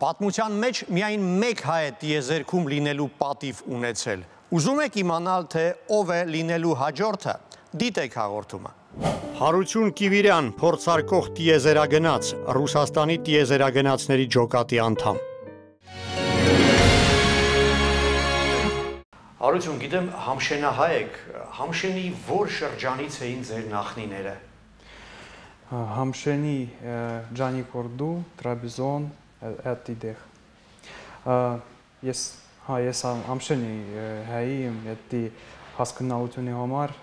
Պատմության մեջ միայն մեկ հայ է տիեզերքում լինելու պատիվ ունեցել։ Ուզում եք իմանալ, թե ով է լինելու հաջորդը, դիտեք հաղորդումը։ Հարություն Կիվիրյան, փորձարկող տիեզերագնաց, Ռուսաստանի տիեզերագնացների ջոկատի անդամ։ Հարություն, գիտեմ, համշենահայ եք, համշենի որ շրջանից էին ձեր նախնիները։ Համշենի Ջանիկորդու, Տրաբզոն, այդ իդեղ։ Ես համշենի հայի եմ, այդ հասկանալությունը համար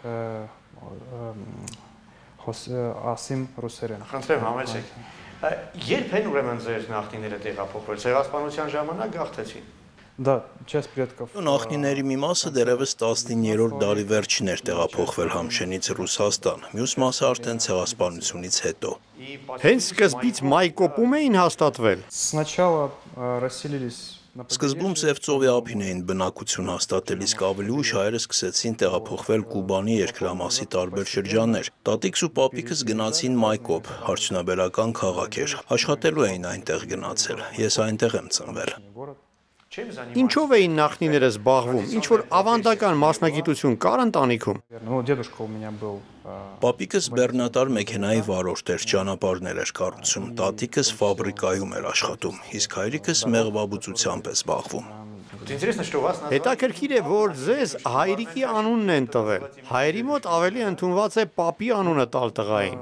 ասիմ ռուսերեն։ Խնդրեմ, համեցեք։ Երբ են ուրեմն ձեր նախնիները տեղափոխվել, ցեղասպանության ժամանակ գաղթեցին։ Դա չես предков։ Նախնիների մի մասը դեռևս 19-րդ դարի վերջին էր տեղափոխվել Համշենից Ռուսաստան, մյուս մասը արդեն ցեղասպանությունից հետո։ Հենց սկզբից Մայկոպում էին հաստատվել։ Сначала расселились. Սկզբում Սևծովի ափին էին բնակություն հաստատել, իսկ ավելի ուշ հայերը սկսեցին տեղափոխվել Կուբանի երկրամասի տարբեր շրջաններ։ Տատիկս ու պապիկս գնացին Մայկոպ, արդյունաբերական քաղաք էր։ Աշխատելու էին այնտեղ գնացել։ Ես այնտեղ եմ ծնվել։ Ինչով էին նախնիները զբաղվում, ինչ որ ավանդական մասնագիտություն կար ընտանիքում։ Պապիկս բեռնատար մեքենայի վարորդ էր, ճանապարհներ էր կառուցում, տատիկս ֆաբրիկայում էր աշխատում, իսկ հայրիկս մեղվաբուծությամբ է զբաղվում։ Հետաքրքիր է, որ ձեզ հայրիկի անունն են տվել։ Հայերի մոտ ավելի ընդունված է պապի անունը տալ տղային։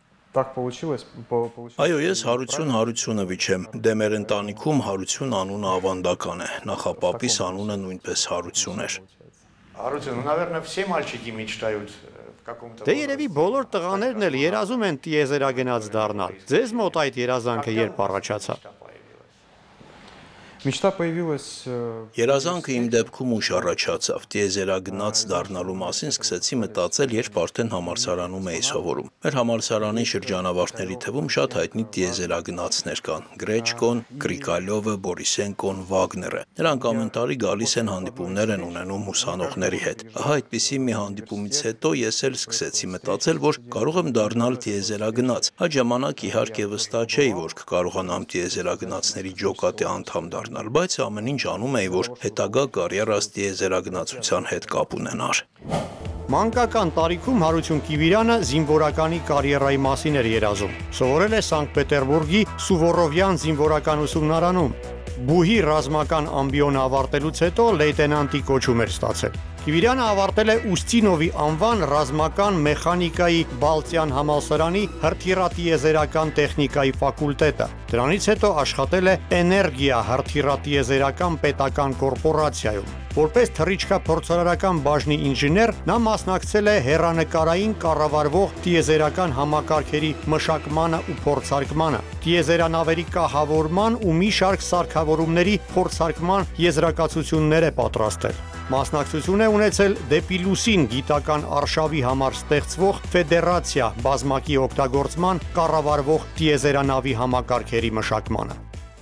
Այո, ես Հարություն Հարությունովիչ եմ, դե մեր ընտանիքում Հարություն անունը ավանդական է, նախապապիս անունը նույնպես Հարություն էր։ Հարություն, наверное, все мальчики мечтают в каком-то. Դե երևի բոլոր տղաներն էլ երազում են տիեզերագնաց դառնալ։ Ձեզ մոտ այդ երազանքը երբ առաջացավ։ Мечта появилась. Երազանքը իմ դեպքում ուշ առաջացավ, տիեզերագնաց դառնալու մասին սկսեցի մտածել, երբ արդեն համալսարանում էի սովորում։ Մեր համալսարանի շրջանավարտների թվում շատ հայտնի տիեզերագնացներ կան՝ Գրեչկոն, Կրիկալյովը, Բորիսենկոն, Վագները։ Նրանք ամեն տարի գալիս են հանդիպումներ են ունենում ուսանողների հետ։ Ահա այդպիսի մի հանդիպումից հետո ես էլ սկսեցի մտածել, որ կարող եմ դառնալ տիեզերագնաց։ Այդ ժամանակ իհարկե վստահ չէի, որ կկարողանամ տիեզերագնացների ջոկատի անդամ դառնալ, բայց ամեն ինչ անում էի, որ հետագա կարիերաս տիեզերագնացության հետ կապ ունենար։ Մանկական տարիքում Հարություն Կիվիրյանը զինվորականի կարիերայի մասին էր երազում։ Սովորել է Սանկտ Պետերբուրգի Սուվորովյան զինվորական ուսումնարանում։ Բուհի ռազմական ամբիոնը ավարտելուց հետո լեյտենանտի կոչում էր ստացել։ Կիվիրյանը ավարտել է Ուստինովի անվան ռազմական մեխանիկայի Բալտյան համալսարանի հրթիռատիեզերական տեխնիկայի ֆակուլտետը։ Դրանից հետո աշխատել է Էներգիա հրթիռատիեզերական պետական կորպորացիայում։ Որպես թռիչքափորձարարական բաժնի ինժեներ, նա մասնակցել է հեռանկարային կառավարվող տիեզերական համակարգերի մշակմանը ու փորձարկմանը, տիեզերանավերի կահավորման ու մի շարք սարքավորումների փորձարկման եզրակացություններ է պատրաստել։ Մասնակցություն է ունեցել դեպի լուսին գիտական արշավի համար ստեղծվող ֆեդերացիա բազմակի օգտագործման կառավարվող տիեզերանավի համակարգերի մշակմանը։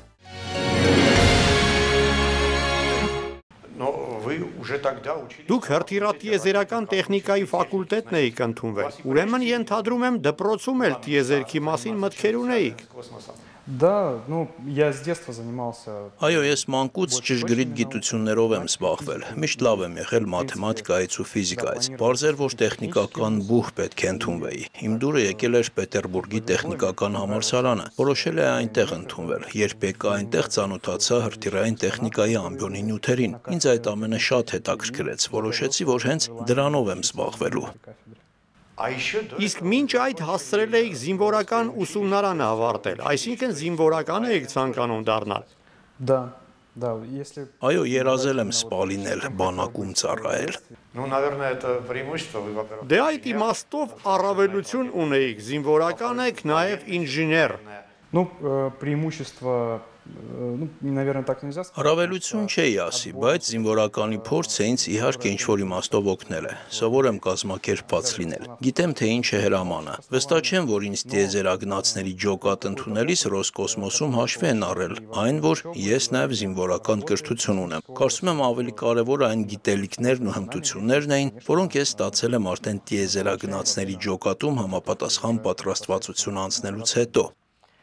Դուք հրթիռատիեզերական տեխնիկայի ֆակուլտետն էիք ընդունվել, ուրեմն ենթադրում եմ դպրոցում էլ տիեզերքի մասին մտքեր ունեիք։ Да, я с детства занимался. Այո, ես մանկուց ճշգրիտ գիտություններով եմ զբաղվել։ Միշտ լավ եմ եղել մաթեմատիկայից ու ֆիզիկայից։ Պարզ էր, որ տեխնիկական բուհ պետք է ընդունվեի։ Իմ դուրը եկել էր Պետերբուրգի տեխնիկական համալսարանը։ Որոշել է այնտեղ ընդունվել։ Երբ եկա այնտեղ, ծանոթացա հրթիռային տեխնիկայի ամբիոնի նյութերին։ Ինձ այդ ամենը շատ հետաքրքրեց։ Որոշեցի, որ հենց դրանով եմ զբաղվելու։ Իսկ մինչ այդ հասցրել էիք զինվորական ուսումնարանը ավարտել, այսինքն զինվորական էիք ցանկանում դառնալ։ Да, если. Այո, երազել եմ սպա լինել, բանակում ծառայել։ Դե այդ իմաստով առավելություն ունեիք, զինվորական եք, նաև ինժեներ։ Преимущество, наверное, так нельзя сказать. Առավելություն չէի ասի, բայց զինվորականի փորձը ինձ իհարկե ինչ-որ իմաստով օգնել է։ Սովոր եմ կազմակերպված լինել։ Գիտեմ, թե ինչ է հրամանը։ Վստահ չեմ, որ ինձ տիեզերագնացների ջոկատ ընդունելիս Ռոսկոսմոսում հաշվի են առել այն, որ ես նաև զինվորական կրթություն ունեմ։ Կարծում եմ ավելի կարևոր այն գիտելիքներն ու հմտություններն էին, որոնք ես ստացել եմ արդեն տիեզերագնացների ջոկատում համապատասխան պատրաստվածություն անցնելուց հետո։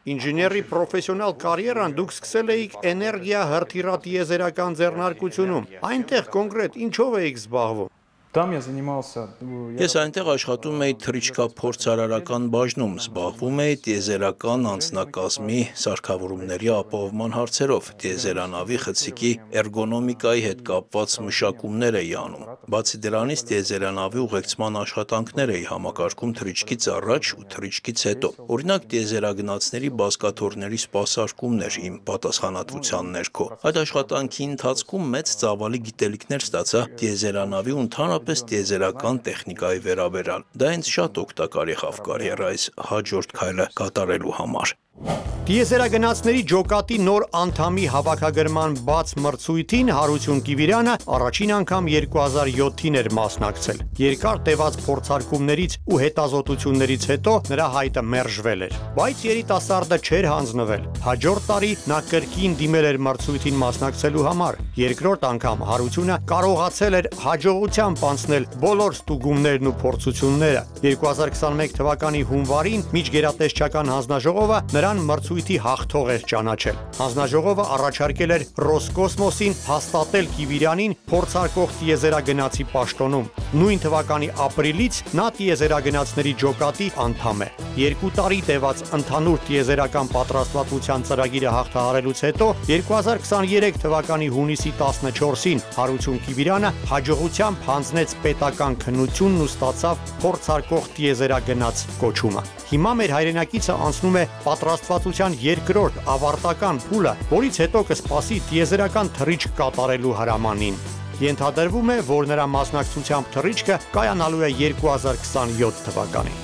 Ինժեների պրոֆեսիոնալ կարիերան դուք սկսել էիք էներգիա հրթիռատիեզերական ձեռնարկությունում։ Այնտեղ կոնկրետ ինչով էիք զբաղվում։ Там я занимался... Ես այնտեղ աշխատում էի թռիչքափորձարարական բաժնում, զբաղվում էի տիեզերական անձնակազմի սարքավորումների ապահովման հարցերով, տիեզերանավի խցիկի էրգոնոմիկայի հետ կապված մշակումներ էի անում։ Բացի դրանից տիեզերանավի ուղեկցման աշխատանքներ էի համակարգում թռիչքից առաջ ու թռիչքից հետո։ Օրինակ տիեզերագնացների բազկաթոռների սպասարկումն էր իմ պատասխանատվության ներքո։ Այդ աշխատանքի ընթացքում մեծ ծավալի գիտելիքներ ստացա տիեզերանավի ու ընդհանրապես տիեզերական տեխնիկայի վերաբերյալ։ Դա ինձ շատ օգտակար եղավ կարիերայիս հաջորդ քայլը կատարելու համար։ Տիեզերագնացների ջոկատի նոր անդամի հավաքագրման բաց մրցույթին Հարություն Կիվիրյանը առաջին անգամ 2007-ին էր մասնակցել։ Երկար տևած փորձարկումներից ու հետազոտություններից հետո նրա հայտը մերժվել էր։ Բայց երիտասարդը չէր հանձնվել։ Հաջորդ տարի նա կրկին դիմել էր մրցույթին մասնակցելու համար։ Երկրորդ անգամ Հարությունը կարողացել էր հաջողությամբ անցնել բոլոր ստուգումներն ու փորձությունները։ 2021 թվականի հունվարին Միջգերատեսչական հանձնաժողովը նրան մրցույթի հաղթող էր ճանաչել։ Հանձնաժողովը առաջարկել էր Ռոսկոսմոսին հաստատել Կիվիրյանին փորձարկող տիեզերագնացի պաշտոնում։ Նույն թվականի ապրիլից նա տիեզերագնացների ջոկատի անդամ է։ 2 տարի տևած ընդհանուր տիեզերական պատրաստվածության ծրագիրը հաղթահարելուց հետո 2023 թվականի հունիսի 14-ին Հարություն Կիվիրյանը հաջողությամբ հանձնեց պետական քննությունն ու ստացավ փորձարկող տիեզերագնաց կոչումը։ Հիմա մեր հայրենակիցը անցնում է պատրաստվածության երկրորդ ավարտական փուլը, որից հետո կսպասի տիեզերական թռիչք կատարելու հրամանին։ Ենթադրվում է, որ նրա մասնակցությամբ թռիչքը կայանալու է 2027 թվականին։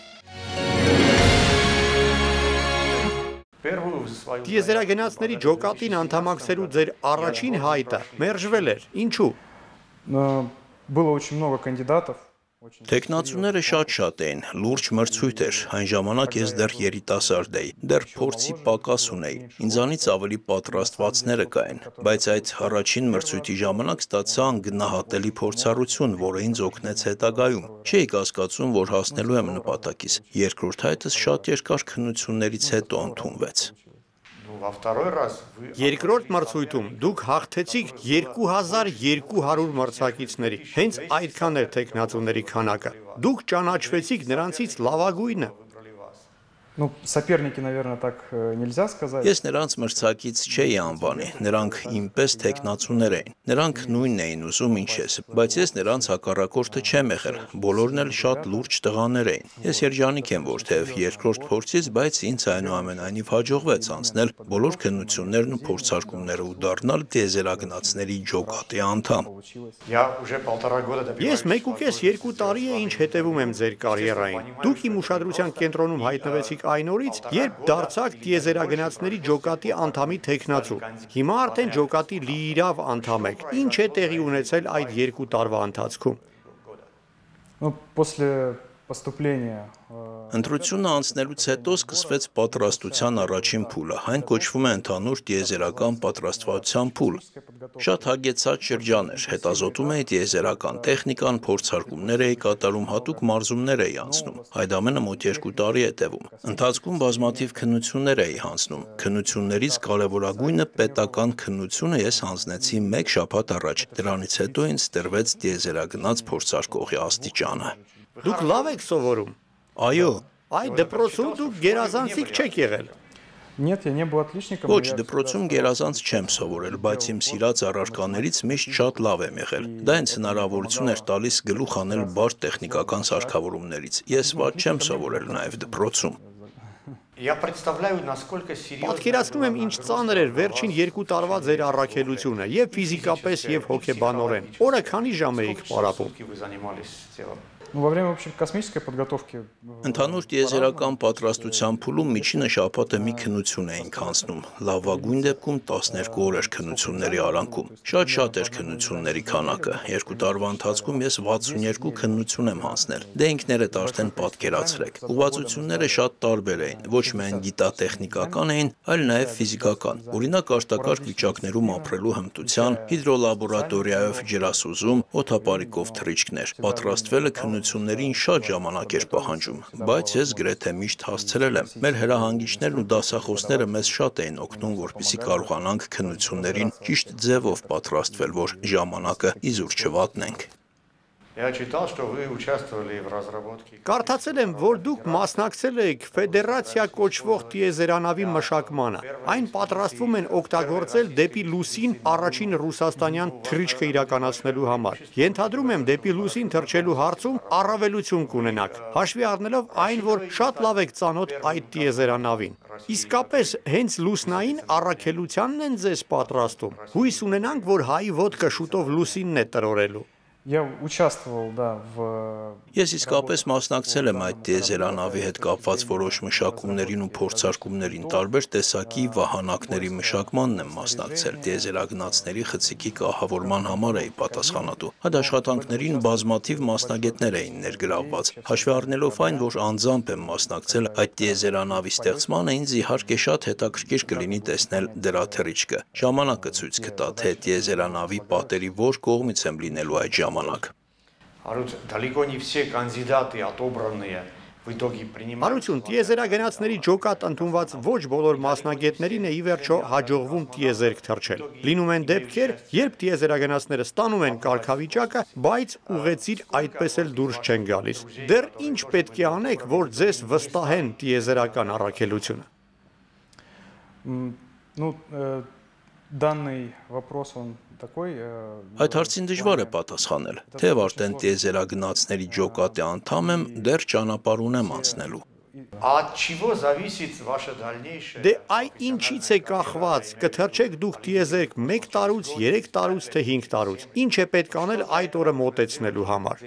Տիեզերագնացների ջոկատին անդամակցելու ձեր առաջին հայտը մերժվել էր։ Ինչու։ Было очень много кандидатов. Տեխնացուները շատ էին, լուրջ մրցույթ էր, այն ժամանակ ես դեռ երիտասարդ էի, դեռ փորձի պակաս ունեի, ինձանից ավելի պատրաստվածները կային, բայց այդ առաջին մրցույթի ժամանակ ստացա անգնահատելի փորձառություն, որը ինձ օգնեց հետագայում, չէի կասկածում, որ հասնելու եմ նպատակիս, երկրորդ հայտս շատ երկար քննություններից հետո ընդունվեց։ Երկրորդ մրցույթում դուք հաղթեցիք 2200 մրցակիցների, հենց այդքան էր տեխնացուների քանակը։ Դուք ճանաչվեցիք նրանցից լավագույնը։ Ну, соперники, наверное, так нельзя сказать. Ես նրանց մրցակից չէի անվանի, նրանք ինպես տեխնացուներ էին, նրանք նույնն էին ուզում ինչ ես, բայց ես նրանց հակառակորդը չեմ եղել, բոլորն էլ շատ լուրջ տղաներ էին։ Ես երջանիկ եմ, որ թեև երկրորդ փորձից, բայց ինձ այնուամենայնիվ հաջողվեց անցնել բոլոր քննություններն ու փորձարկումները ու դառնալ տիեզերագնացների ջոկատի անդամ։ Ես 1.5-2 տարի է ինչ հետևում եմ ձեր կարիերային։ Դուք իմ ուշադրության կենտրոնում հայտնվեցիք այն օրից, երբ դարձաք տիեզերագնացների ջոկատի անդամի տեխնացու։ Հիմա արդեն ջոկատի լիիրավ անդամ եք։ Ինչ է տեղի ունեցել այդ 2 տարվա ընթացքում։ Ну, после поступления Ընտրությունը անցնելուց հետո սկսվեց պատրաստության առաջին փուլը, այն կոչվում է ընդհանուր տիեզերական պատրաստվածության փուլ։ Շատ հագեցած շրջան էր, հետազոտում էի տիեզերական տեխնիկան, փորձարկումներ էի կատարում, հատուկ մարզումներ էի անցնում։ Այդ ամենը մոտ 2 տարի է տևում։ Ընթացքում բազմաթիվ քննություններ էի հանձնում։ Քննություններից կարևորագույնը պետական քննությունը ես հանձնեցի 1 շաբաթ առաջ։ Դրանից հետո ինձ տրվեց տիեզերագնաց փորձարկողի աստիճանը։ Դուք լավ եք սովորում։ Այո, Այդ դպրոցում դուք գերազանցիկ չեք եղել։ Нет, я не был отличником. Ոչ, դպրոցում գերազանց չեմ սովորել, բայց իմ սիրած առարկաներից միշտ շատ լավ եմ եղել։ Դա ինձ հնարավորություն էր տալիս գլուխ անել բարդ տեխնիկական սարքավորումներից։ Ես ված չեմ սովորել նաև դպրոցում։ Պատկերացնում եմ ինչ ծանր էր վերջին 2 տարվա ձեր առաքելությունը, եւ ֆիզիկապես, եւ հոգեբանորեն։ Օրը քանի ժամ էիք պարապում։ Ну, во время общей космической подготовки... Ընդհանուր տիեզերական պատրաստության փուլում միջինը շաբաթը մի քննություն էինք անցնում։ Լավագույն դեպքում 12 օր էր քննությունների արանքում։ Շատ էր քննությունների քանակը։ 2 տարվա ընթացքում ես 62 քննություն եմ հանձնել։ Դե ինքներդ արդեն պատկերացրեք։ Ուղղվածությունները շատ տարբեր էին, ոչ միայն գիտատեխնիկական էին, այլ նաև ֆիզիկական։ Օրինակ արտակարգ վիճակներում ապրելու հմտության, հիդրոլաբորատորիայով ջրասուզում, օդապարիկով թռիչքներ։ Պատրաստվելը քննությունների քննություններին շատ ժամանակ էր պահանջում, բայց ես գրեթե միշտ հասցրել եմ։ Մեր հրահանգիչներն ու դասախոսները մեզ շատ էին օգնում, որպեսզի կարողանանք քննություններին ճիշտ ձևով պատրաստվել, որ ժամանակը իզուր չվատնենք։ Я читал, что вы участвовали в разработке. Կարդացել եմ, որ դուք մասնակցել եք ֆեդերացիա կոչվող տիեզերանավի մշակմանը։ Այն պատրաստվում են օգտագործել դեպի լուսին առաջին ռուսաստանյան թռիչքը իրականացնելու համար։ Ենթադրում եմ, դեպի լուսին թռչելու հարցում առավելություն կունենաք, հաշվի առնելով այն, որ շատ լավ եք ծանոթ այդ տիեզերանավին։ Իսկապես հենց լուսնային առաքելությանն են ձեզ պատրաստում։ Հույս ունենանք, որ հայի ոտքը շուտով լուսինն է տրորելու։ Я участвовал, да, в... Ես իսկապես մասնակցել եմ այդ տիեզերանավի հետ կապված որոշ մշակումներին ու փորձարկումներին, տարբեր տեսակի վահանակների մշակմանն եմ մասնակցել, տիեզերագնացների խցիկի կահավորման համար էի պատասխանատու։ Այդ աշխատանքներին բազմաթիվ մասնագետներ էին ներգրավված։ Հաշվի առնելով այն, որ անձամբ եմ մասնակցել այդ տիեզերանավի ստեղծմանը, ինձ իհարկե շատ հետաքրքիր կլինի տեսնել դրա թռիչքը։ Ժամանակը ցույց կտա, թե տիեզերանավի պատերի որ կողմից եմ լինելու այդ ժամանակ։ Далеко не все кандидаты отобранные в итоге принимают. Հարություն, տիեզերագնացների ջոկատ ընդունված ոչ բոլոր մասնագետներին է ի վերջո հաջողվում տիեզերք թռչել։ Լինում են դեպքեր, երբ տիեզերագնացները ստանում են կարգավիճակը, բայց ուղեցիր այդպես էլ դուրս չեն галիս։ Դեռ ինչ պետք է անեք, որ ձեզ վստահեն տիեզերական առաքելությունը։ Ну, данный вопрос, он такой... Այդ հարցին դժվար է պատասխանել, թեև արդեն տիեզերագնացների ջոկատի անդամ եմ, դեռ ճանապարհ ունեմ անցնելու։ От чего зависит ваше дальнейшее? Դե այ ինչից է կախված, կթռչեք дух տիեզերք 1 տարուց, 3 տարուց, թե 5 տարուց։ Ինչ է պետք անել այդ օրը մոտեցնելու համար։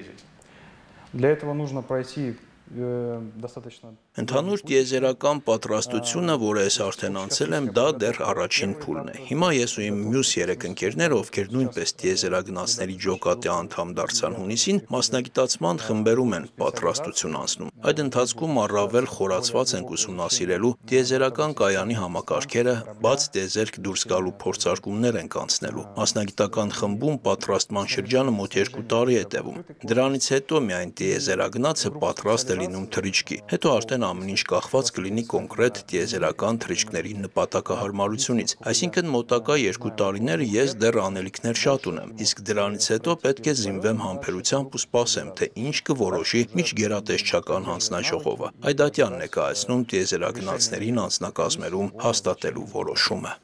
Для этого нужно пройти достаточно... Ընդհանուր տիեզերական պատրաստությունը, որը ես արդեն անցել եմ, դա դեռ առաջին փուլն է։ Հիմա ես ու իմ մյուս 3 ընկերները, ովքեր նույնպես տիեզերագնացների ջոկատի անդամ դարձան հունիսին, մասնագիտացման խմբերում են պատրաստություն անցնում։ Այդ ընթացքում առավել խորացված ենք ուսումնասիրելու տիեզերական կայանի համակարգերը, բաց տիեզերք դուրս գալու փորձարկումներ ենք անցնելու։ Մասնագիտական խմբում պատրաստման շրջանը մոտ 2 տարի է տևում։ Դրանից հետո միայն տիեզերագնացը պատրաստ է լինում թռիչքի։ Հետո արդեն ամեն ինչ կախված կլինի կոնկրետ տիեզերական թռիչքների նպատակահարմարությունից։ Այսինքն մոտակա 2 տարիները ես դեռ անելիքներ շատ ունեմ, իսկ դրանից հետո պետք է զինվեմ համբերությամբ ու սպասեմ, թե ինչ կորոշի միջգերատեսչական հանձնաժողովը։ Այդ ատյանն է կայացնում տիեզերագնացներին անձնակազմերում հաստատելու որոշումը։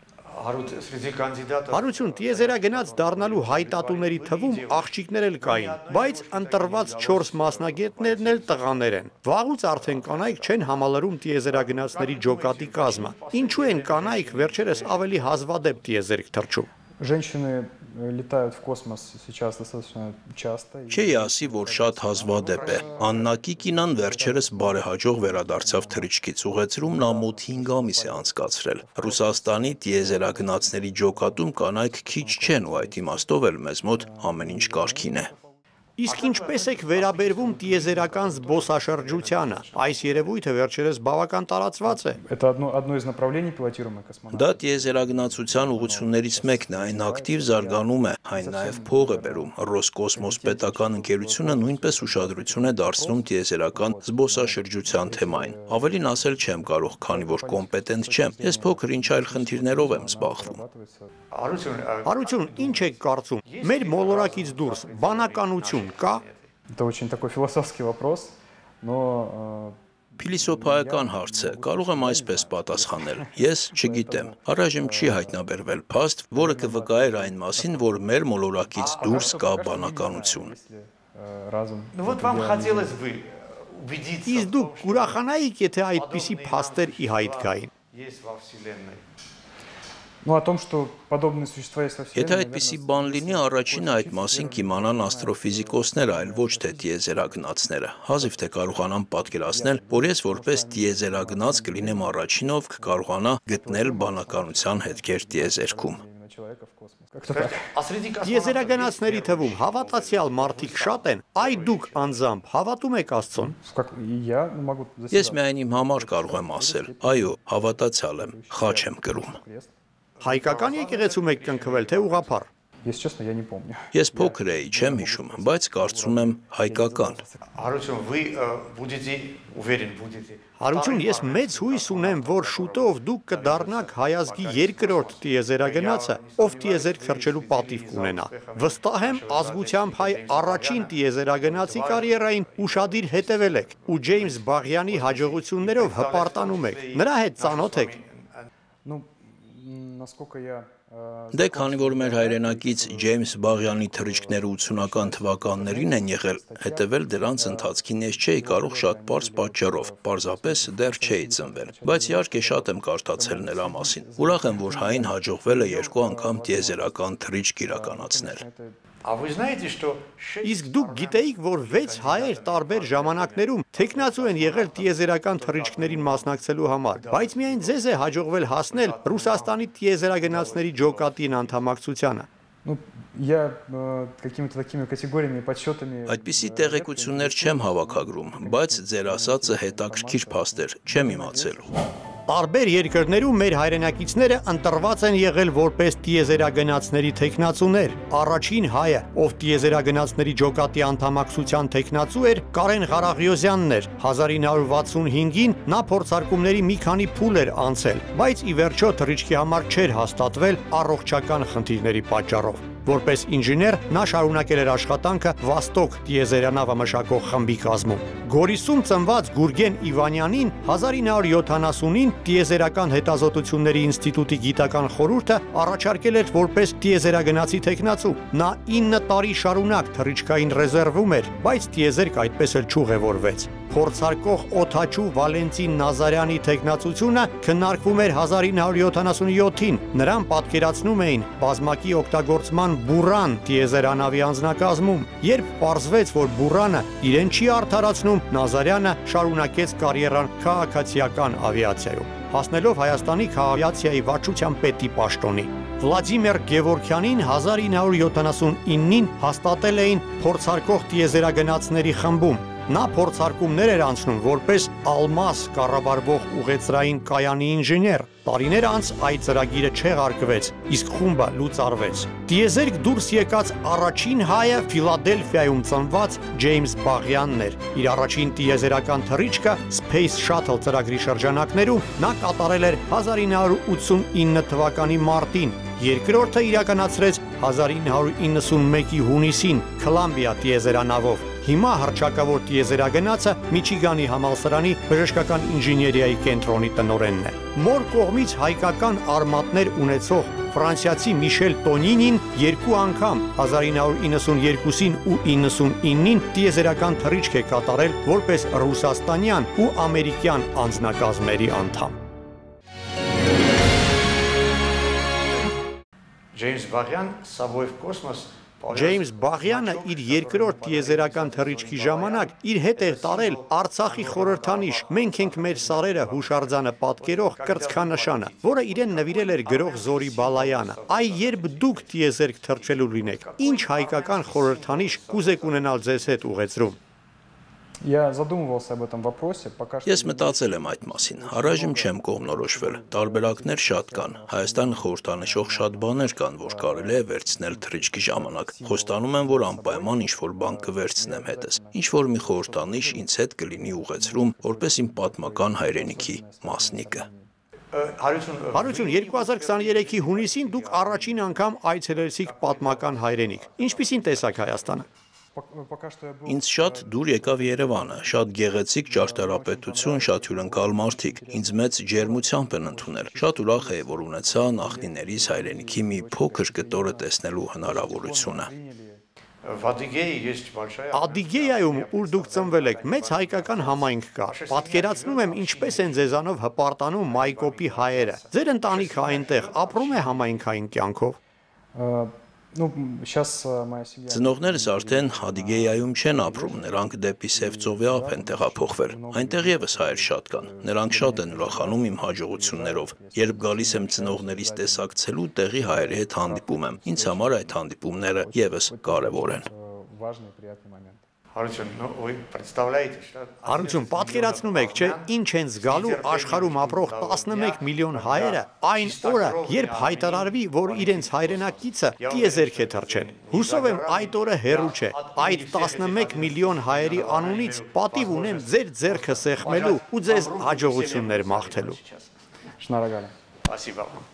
Հարություն, տիեզերագնաց դառնալու հայտատուների թվում աղջիկներ էլ կային, բայց ընտրված 4 մասնագետներն էլ տղաներ են։ Վաղուց արդեն կանայք չեն համալրում տիեզերագնացների ջոկատի կազմը։ Ինչու են կանայք վերջերս ավելի հազվադեպ տիեզերք թռչում։ Женщины летают в космос сейчас достаточно часто. Չի ասի, որ շատ հազվադեպ է։ Աննակի կինան վերջերս բարեհաջող վերադարձավ թռիչքից, ուղեցրումն մոտ 5 ամիս է անցկացրել։ Ռուսաստանի տիեզերագնացների ջոկատում կանայք քիչ չեն ու այդ իմաստով էլ մեզ մոտ ամեն ինչ կարգին է։ Իսկ ինչպես եք վերաբերվում տիեզերական զբոսաշրջությանը։ Այս երևույթը վերջերս բավական տարածված է։ Это одно из направлений пилотируемой космонавтики. Դա տիեզերագնացության ուղղություններից մեկն է, այն ակտիվ զարգանում է, այն նաև փող է բերում։ Ռոսկոսմոս պետական ընկերությունը նույնպես ուշադրություն է դարձնում տիեզերական զբոսաշրջության թեմային։ Ավելին ասել չեմ կարող, քանի որ կոմպետենտ չեմ։ Ես փոքր ինչ այլ խնդիրներով եմ զբաղվում։ Հարություն, ինչ եք կարծում։ Մեր մոլորակից դուրս բանականություն կա։ Это очень такой философский вопрос, но Փիլիսոփայական հարց է, կարող եմ այսպես պատասխանել։ Ես չգիտեմ։ Առայժմ չի հայտնաբերվել փաստ, որը կվկայեր այն մասին, որ մեր մոլորակից դուրս կա բանականություն։ Вот вам хотелось бы убедиться. Իսկ դուք կուրախանայիք, եթե այդպիսի փաստեր ի հայտ գային։ Есть во вселенной. Ну, о том, что подобные существа есть во Вселенной. Եթե այդպիսի բան լինի, առաջինը այդ մասին կիմանան աստրոֆիզիկոսները, այլ ոչ թե տիեզերագնացները։ Հազիվ թե կարողանամ պատկերացնել, որ ես որպես տիեզերագնաց կլինեմ առաջինով կկարողանա գտնել բանականության հետքեր տիեզերքում։ Տիեզերագնացների թվում հավատացյալ մարդիկ շատ են, այ դուք անձամբ հավատում եք Աստծուն։ Ես միայն իմ համար կարող եմ ասել, այո, հավատացյալ եմ, խաչ եմ կրում։ Հայկական եկեղեցում եք կնքվել, թե ուղղափառ։ Если честно, я не помню. Ես փոքր էի, չեմ հիշում, բայց կարծում եմ հայկական։ Հարություն, вы будете уверен, будете. Հարություն, ես մեծ հույս ունեմ, որ շուտով դուք կդառնաք հայազգի երկրորդ տիեզերագնացը, ով տիեզերք թռչելու պատիվ կունենա։ Վստահ եմ, ազգությամբ հայ առաջին տիեզերագնացի կարիերային ուշադիր հետևել եք ու Ջեյմս Բաղյանի հաջողություններով հպարտանում եք։ Նրա հետ ծանոթ եք։ Ну, насколько я Դե քանի որ մեր հայրենակից Ջեյմս Բաղյանի թռիչքները 80-ական թվականներին են եղել, հետևել դրանց ընթացքին ես չէի կարող շատ պարզ պատճառով, պարզապես դեռ չէի ծնվել, բայց իհարկե շատ եմ կարդացել նրա մասին։ Ուրախ եմ, որ հային հաջողվել է 2 անգամ տիեզերական թռիչք իրականացնել։ Իսկ դուք գիտեիք, որ 6 հայեր տարբեր ժամանակներում թեկնածու են եղել տիեզերական թռիչքներին մասնակցելու համար, բայց միայն ձեզ է հաջողվել հասնել Ռուսաստանի տիեզերագնացների ջոկատին անդամակցությանը։ Ну, я какими-то такими категориями, подсчетами... Այդպիսի տեղեկություններ չեմ հավաքագրում, բայց ձեր ասածը հետաքրքիր փաստ էր, չեմ իմացել։ Տարբեր երկրներում մեր հայրենակիցները ընտրված են եղել որպես տիեզերագնացների թեկնածուներ։ Առաջին հայը, ով տիեզերագնացների ջոկատի անդամակցության թեկնածու էր, Կարեն Ղարաղյոզյանն էր։ 1965-ին նա փորձարկումների մի քանի փուլ էր անցել, բայց ի վերջո թռիչքի համար չէր հաստատվել առողջական խնդիրների պատճառով։ Որպես ինժեներ նա շարունակել էր աշխատանքը Վաստոկ տիեզերանավը մշակող խմբի կազմում։ Գորիսում ծնված Գուրգեն Իվանյանին 1970-ին Տիեզերական հետազոտությունների ինստիտուտի գիտական խորհուրդը առաջարկել էր որպես տիեզերագնացի թեկնածու։ Նա 9 տարի շարունակ թռիչքային ռեզերվում էր, բայց տիեզերք այդպես էլ չուղևորվեց։ Փորձարկող օդաչու Վալենտին Նազարյանի թեկնածությունը քննարկվում էր 1977-ին։ Նրան պատկերացնում էին բազմակի օգտագործման բուրան տիեզերանավի անձնակազմում։ Երբ պարզվեց, որ բուրանը իրեն չի արդարացնում, Նազարյանը շարունակեց կարիերան քաղաքացիական ավիացիայում, հասնելով Հայաստանի քաղաքացիայի վարչության պետի պաշտոնի։ Վլադիմիր Գևորգյանին 1979-ին հաստատել էին փորձարկող տիեզերագնացների խմբում։ Նա փորձարկումներ էր անցնում որպես ալմաս կառավարվող ուղեծրային կայանի ինժեներ։ Տարիներ անց այդ ծրագիրը չեղարկվեց, իսկ խումբը լուծարվեց։ Տիեզերք դուրս եկած առաջին հայը Ֆիլադելֆիայում ծնված Ջեյմս Բաղյանն էր։ Իր առաջին տիեզերական թռիչքը Space Shuttle ծրագրի շրջանակներում նա կատարել էր 1989 թվականի մարտին։ Երկրորդը իրականացրեց 1991-ի հունիսին Կոլումբիա տիեզերանավով։ Հիմա հռչակավոր տիեզերագնացը Միչիգանի համալսարանի բժշկական ինժեներիայի կենտրոնի տնօրենն է։ Մոր կողմից հայկական արմատներ ունեցող ֆրանսիացի Միշել Տոնինին 2 անգամ 1992-ին ու 99-ին տիեզերական թռիչք է կատարել որպես ռուսաստանյան ու ամերիկյան անձնակազմերի անդամ։ Ջեյմս Բաղյան, Սավոև կոսմոս Ջեյմս Բաղյանը իր երկրորդ տիեզերական թռիչքի ժամանակ իր հետ էր տարել Արցախի խորհրդանիշ «Մենք ենք մեր սարերը» հուշարձանը պատկերող կրծքանշանը, որը իրեն նվիրել էր գրող Զորի Բալայանը։ Այ երբ դուք տիեզերք թռչելու լինեք, ինչ հայկական խորհրդանիշ կուզեք ունենալ ձեզ հետ ուղեծրում։ Я задумывался об этом вопросе, пока что... Ես մտածել եմ այդ մասին, առայժմ չեմ կողմնորոշվել, տարբերակներ շատ կան, Հայաստանը խորհրդանշող շատ բաներ կան, որ կարելի է վերցնել թռիչքի ժամանակ, խոստանում եմ, որ անպայման ինչ-որ բան կվերցնեմ հետս, ինչ-որ մի խորհրդանիշ ինձ հետ կլինի ուղեծրում, որպես իմ պատմական հայրենիքի մասնիկը։ Հարություն, 2023-ի հունիսին դուք առաջին անգամ այցելեցիք պատմական հայրենիք, ինչպիսին տեսաք Հայաստանը։ Ինձ շատ դուր եկավ Երևանը, շատ գեղեցիկ ճարտարապետություն, շատ հյուրընկալ մարդիկ, ինձ մեծ ջերմությամբ են ընդունել, շատ ուրախ էի, որ ունեցա նախնիներիս հայրենիքի մի փոքր կտորը տեսնելու հնարավորությունը։ Ադիգեյայում, ուր դուք ծնվել եք, մեծ հայկական համայնք կա։ Պատկերացնում եմ, ինչպես են ձեզանով հպարտանում Մայկոպի հայերը։ Ձեր ընտանիքը այնտեղ ապրում է համայնքային կյանքով։ Ծնողներս արդեն Ադիգեյայում չեն ապրում, նրանք դեպի Սևծովի ափ են տեղափոխվել։ Այնտեղ եւս հայեր շատ կան։ Նրանք շատ են ուրախանում իմ հաջողություններով։ Երբ գալիս եմ ծնողներիս տեսակցելու, տեղի հայերի հետ հանդիպում եմ։ Ինձ համար այդ հանդիպումները եւս կարեւոր են։ Հարություն, вы представляете, что... Հարություն, պատկերացնում եք, չէ, ինչ են զգալու աշխարհում ապրող 11 միլիոն հայերը այն օրը, երբ հայտարարվի, որ իրենց հայրենակիցը տիեզերք է թռչել։ Հուսով եմ այդ օրը հեռու չէ։ Այդ 11 միլիոն հայերի անունից պատիվ ունեմ ձեր ձեռքը սեղմելու ու ձեզ հաջողություններ մաղթելու։ Շնորհակալ եմ։ Спасибо вам.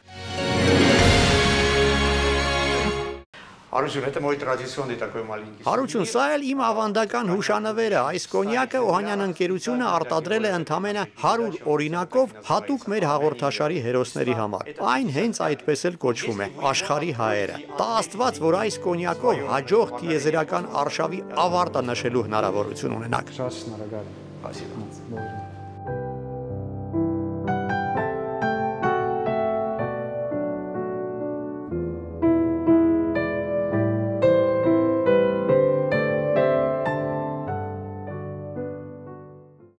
Հարություն, это мой традиционный такой маленький. Հարություն, սա էլ իմ ավանդական հուշանվերը, այս կոնյակը Օհանյան ընկերությունը արտադրել է ընդամենը 100 օրինակով հատուկ մեր հաղորդաշարի հերոսների համար։ Այն հենց այդպես էլ կոչվում է աշխարհի հայերը։ Տա Աստված, որ այս կոնյակով հաջող տիեզերական արշավի ավարտը նշելու հնարավորություն ունենաք։ Շատ շնորհակալ եմ։ Спасибо.